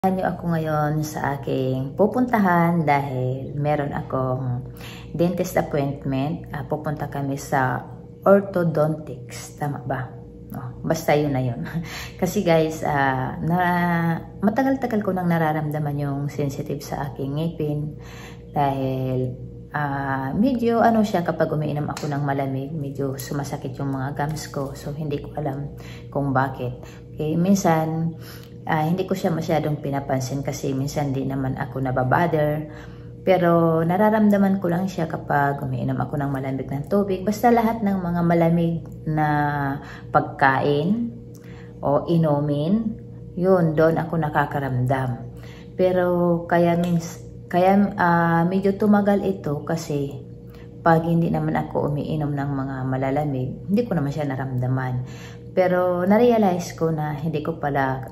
Niyo ako ngayon sa aking pupuntahan dahil meron akong dentist appointment. Pupunta kami sa orthodontics. Tama ba? Basta yun na yun. Kasi guys, matagal-tagal ko nang nararamdaman yung sensitive sa aking ngipin. Dahil medyo siya, kapag umiinom ako ng malamig, medyo sumasakit yung mga gums ko. So hindi ko alam kung bakit. Okay, minsan hindi ko siya masyadong pinapansin kasi minsan di naman ako nababother. Pero nararamdaman ko lang siya kapag umiinom ako ng malamig ng tubig. Basta lahat ng mga malamig na pagkain o inumin, yun, doon ako nakakaramdam. Pero kaya medyo tumagal ito kasi pag hindi naman ako umiinom ng mga malalamig, hindi ko naman siya naramdaman. Pero narealize ko na hindi ko pala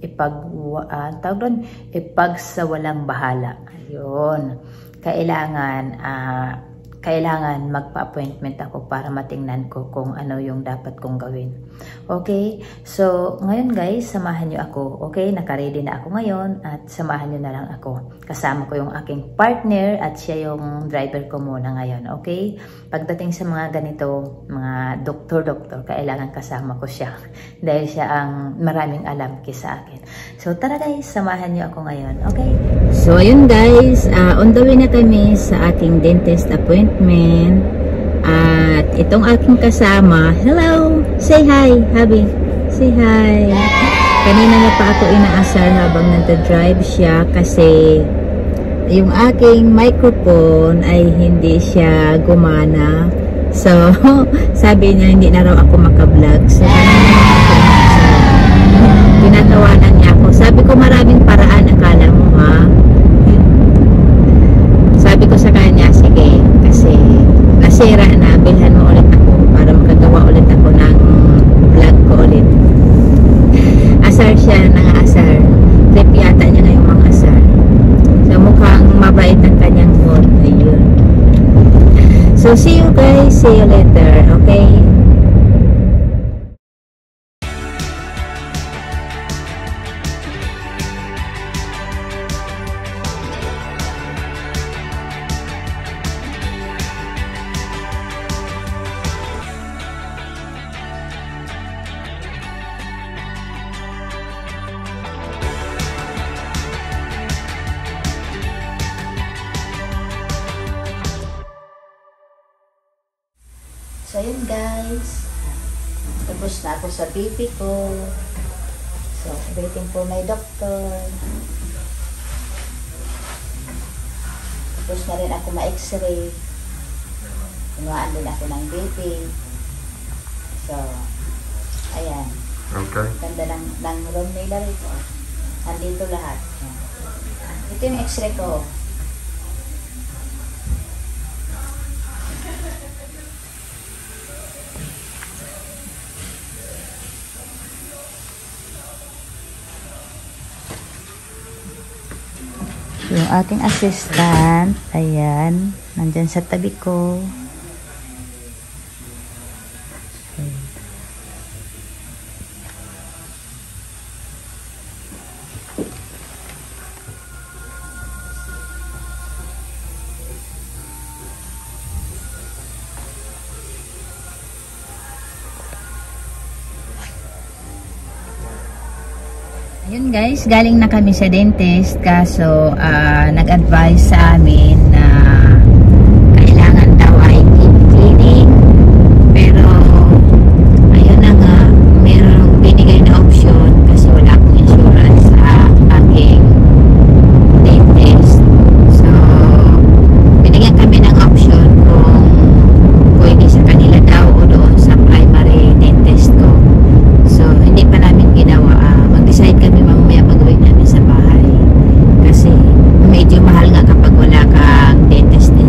ipagsawalang bahala. Ayun. Kailangan magpa-appointment ako para matingnan ko kung ano yung dapat kong gawin. Okay? So, ngayon guys, samahan nyo ako. Okay? Naka-ready na ako ngayon at samahan nyo na lang ako. Kasama ko yung aking partner at siya yung driver ko muna ngayon. Okay? Pagdating sa mga ganito, mga doktor, kailangan kasama ko siya. Dahil siya ang maraming alam kisa akin. So, tara guys, samahan nyo ako ngayon. Okay? So, ayun guys, on the way na kami sa aking dentist appointment. At itong aking kasama, hello! Say hi, Habi! Say hi! Kanina na pa ako inaasar habang nagda-drive siya kasi yung aking microphone ay hindi siya gumana. So, sabi niya hindi na raw ako makablog. So, tinatawanan niya ako. Sabi ko maraming paraan, akala mo ha? Sabi ko sa kanya, sige, kasi nasira na, bilhan mo ulit ako para makagawa ulit ako ng vlog ko ulit. Asar siya, asar. Trip yata niya ngayong mga asar. So mukhang mabait ang kanyang mood. Ayun. So see you guys, see you later, okay? So, yun guys. Tapos na ako sa BP ko. So, waiting for my doctor. Tapos na rin ako ma-x-ray. Inuwaan din ako ng BP. So, ayan. Okay. Ganda ng room nila rito. Andito lahat. Ito yung x-ray ko. Yung aking assistant, ayan, nandyan sa tabi ko. Ayun guys, galing na kami sa dentist kaso nag-advise sa amin na kailangan daw ay deep cleaning. Pero ayun na nga, mayroong binigay na option kasi wala akong insurance sa aking dentist. So binigyan kami ng option kung pwede sa kanila daw o doon sa primary dentist ko. So hindi pa namin ginawa. Mag-decide kami mamaya pag-uwi namin sa bahay kasi medyo mahal nga kapag wala kang dentist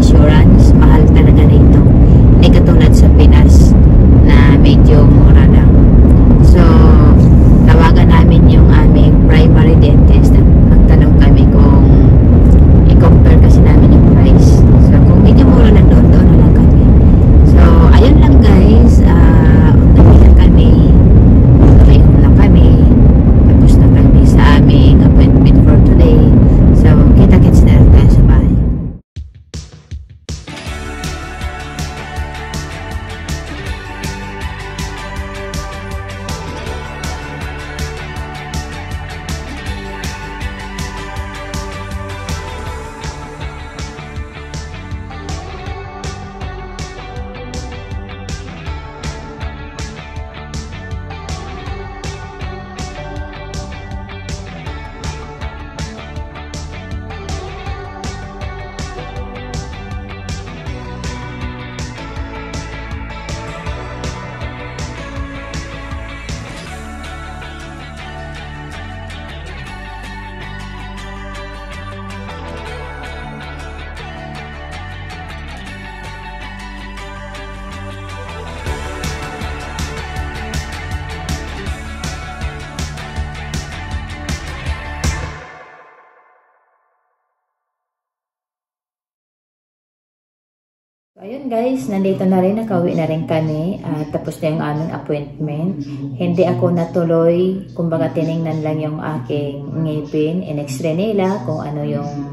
Ayun guys, nandito na rin, nakauwi na rin kami. Tapos na yung aming appointment. Hindi ako natuloy, kumbaga tiningnan lang yung aking ngipin. In-x-ray nila kung ano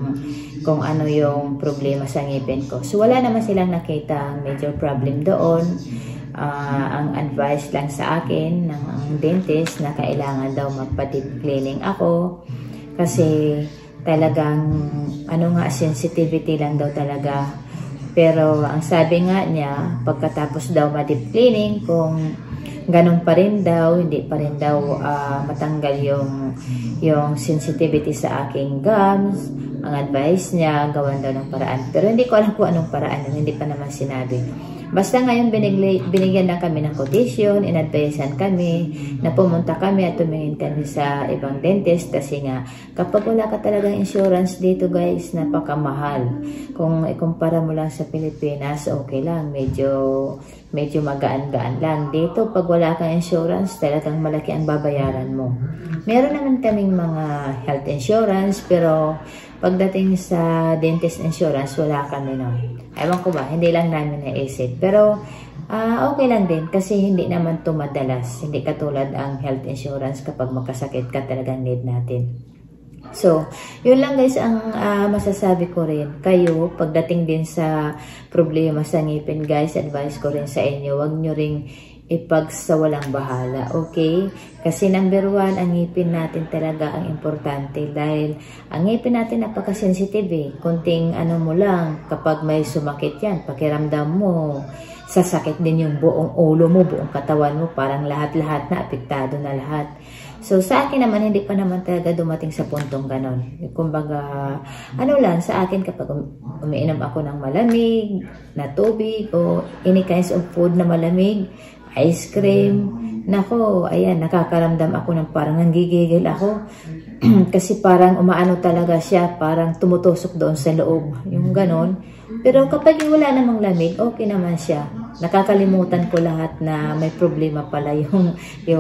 yung problema sa ngipin ko. So wala naman silang nakita major problem doon. Ang advice lang sa akin ng dentist na kailangan daw magpa-deep cleaning ako. Kasi talagang sensitivity lang daw talaga. Pero ang sabi nga niya, pagkatapos daw ma-deep cleaning, kung ganun pa rin daw, hindi pa rin daw matanggal yung sensitivity sa aking gums, ang advice niya, gawan daw ng paraan. Pero hindi ko alam kung anong paraan, hindi pa naman sinabi. Basta ngayon binigyan lang kami ng quotation, in-advisean kami na pumunta kami at tumingin kami sa ibang dentist kasi nga kapag wala ka talagang insurance dito guys, napakamahal. Kung ikumpara mo lang sa Pilipinas, okay lang, medyo magaan-gaan lang. Dito pag wala kang insurance, talagang malaki ang babayaran mo. Meron naman kaming mga health insurance pero pagdating sa dentist insurance, wala kami nun. Ewan ko ba, hindi lang namin naisip. Pero, okay lang din kasi hindi naman ito madalas. Hindi katulad ang health insurance kapag magkasakit ka talagang need natin. So, yun lang guys ang masasabi ko rin. Kayo, pagdating din sa problema sa ngipin guys, advice ko rin sa inyo, wag nyo ring ipagsawalang bahala, okay? Kasi number 1, ang ngipin natin talaga ang importante dahil ang ngipin natin napaka-sensitive eh. Kunting mo lang, kapag may sumakit yan, pakiramdam mo, sasakit din yung buong ulo mo, buong katawan mo, parang lahat-lahat na, apektado na lahat. So, sa akin naman, hindi pa naman talaga dumating sa puntong ganon. Kumbaga, lang, sa akin kapag umiinom ako ng malamig, na tubig, o any kinds of food na malamig, ice cream, nako, ayan, nakakaramdam ako ng parang nanggigigil ako. Kasi parang umaano talaga siya, parang tumutusok doon sa loob, yung ganon. Pero kapag wala namang lamig, okay naman siya. Nakakalimutan ko lahat na may problema pala yung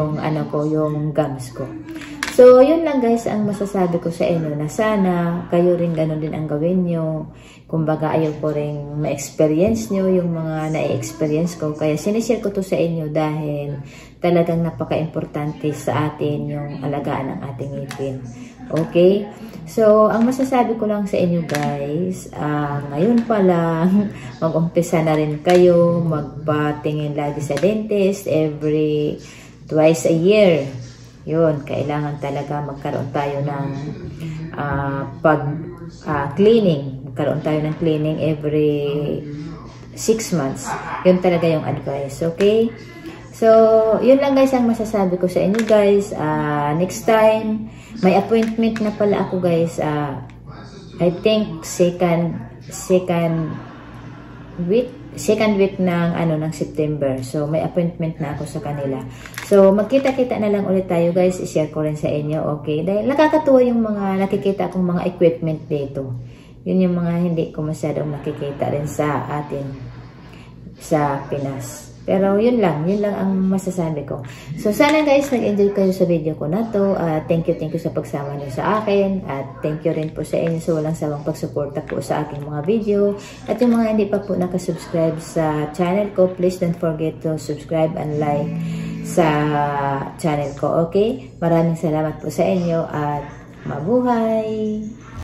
gums ko. So, yun lang guys ang masasabi ko sa inyo na sana kayo rin ganun din ang gawin nyo. Kumbaga, ayaw ko rin ma-experience nyo yung mga na-experience ko. Kaya sinishare ko to sa inyo dahil talagang napaka-importante sa atin yung alagaan ng ating ngipin. Okay? So, ang masasabi ko lang sa inyo guys, ngayon pa lang, mag-umpisa na rin kayo, magpatingin lagi sa dentist every twice a year. Yun, kailangan talaga magkaroon tayo ng cleaning. Magkaroon tayo ng cleaning every 6 months. Yun talaga yung advice, okay? So, yun lang guys ang masasabi ko sa inyo guys. Next time, may appointment na pala ako guys. I think second week ng September. So, may appointment na ako sa kanila. So, magkita-kita na lang ulit tayo guys. I-share ko rin sa inyo, okay? Dahil nakakatuwa yung mga nakikita kong mga equipment dito. Yun yung mga hindi ko masyadong nakikita rin sa atin sa Pinas. Pero yun lang ang masasabi ko. So sana guys nag-enjoy kayo sa video ko na to. Thank you sa pagsama niyo sa akin. At thank you rin po sa inyo sa walang sawang pagsuporta po sa aking mga video. At yung mga hindi pa po nakasubscribe sa channel ko, please don't forget to subscribe and like sa channel ko. Okay? Maraming salamat po sa inyo at mabuhay!